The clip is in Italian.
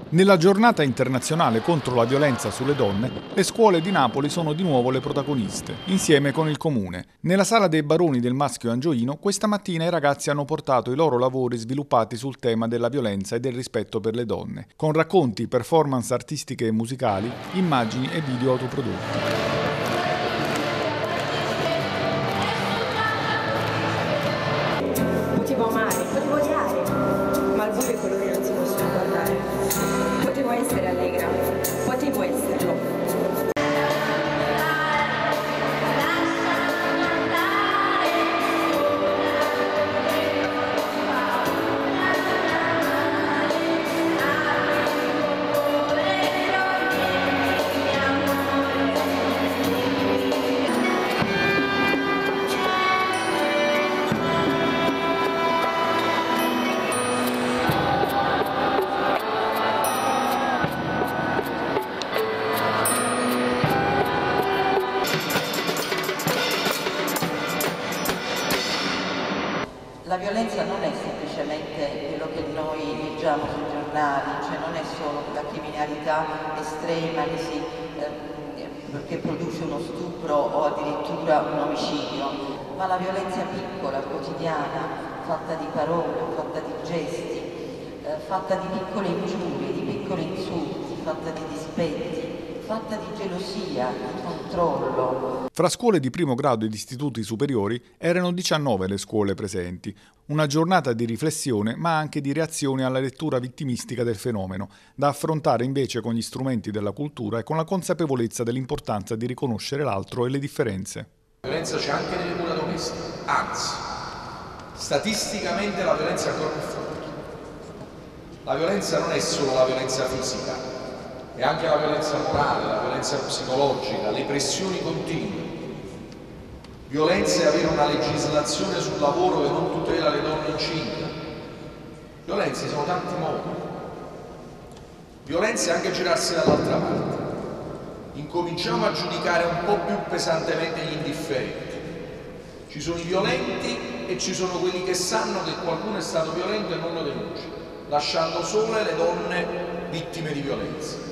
Nella giornata internazionale contro la violenza sulle donne, le scuole di Napoli sono di nuovo le protagoniste, insieme con il Comune. Nella Sala dei Baroni del Maschio Angioino, questa mattina i ragazzi hanno portato i loro lavori sviluppati sul tema della violenza e del rispetto per le donne, con racconti, performance artistiche e musicali, immagini e video autoprodotti. Potevo amare, potevo odiare, ma il buio è quello che non si possono guardare. Potevo essere allegra, potevo esserlo. La violenza non è semplicemente quello che noi leggiamo sui giornali, cioè non è solo la criminalità estrema che produce uno stupro o addirittura un omicidio, ma la violenza piccola, quotidiana, fatta di parole, fatta di gesti, fatta di piccole ingiurie, di piccoli insulti, fatta di dispetti, fatta di gelosia, di controllo. Fra scuole di primo grado ed istituti superiori erano 19 le scuole presenti. Una giornata di riflessione ma anche di reazione alla lettura vittimistica del fenomeno, da affrontare invece con gli strumenti della cultura e con la consapevolezza dell'importanza di riconoscere l'altro e le differenze. La violenza c'è anche nelle mura domestiche, anzi, statisticamente la violenza è ancora più forte. La violenza non è solo la violenza fisica, è anche la violenza morale, la violenza psicologica, le pressioni continue. Violenza è avere una legislazione sul lavoro che non tutela le donne incinte. Violenza sono tanti modi. Violenza è anche girarsi dall'altra parte. Incominciamo a giudicare un po' più pesantemente gli indifferenti. Ci sono i violenti e ci sono quelli che sanno che qualcuno è stato violento e non lo denuncia, lasciando sole le donne vittime di violenza.